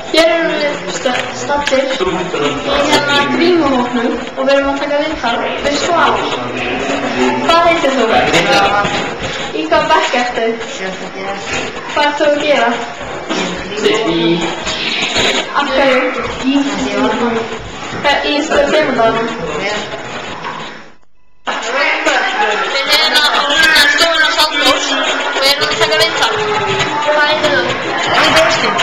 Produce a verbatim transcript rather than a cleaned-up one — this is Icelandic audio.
Hér erum við staddir í hérna grímuhópnum og við erum að taka viðtal við Svavar. Hvað heitir þú? Svavar. Í hvað bekk ertu? Sjötta D. Hvað ert þú að gera? Í Af hverju? Í Í orðan. Í stöðu tegundaðum? Vel. Við erum hérna á stofuna Sandós og við erum að taka viðtal. Hvað heitir þú? Ég heiti Austin.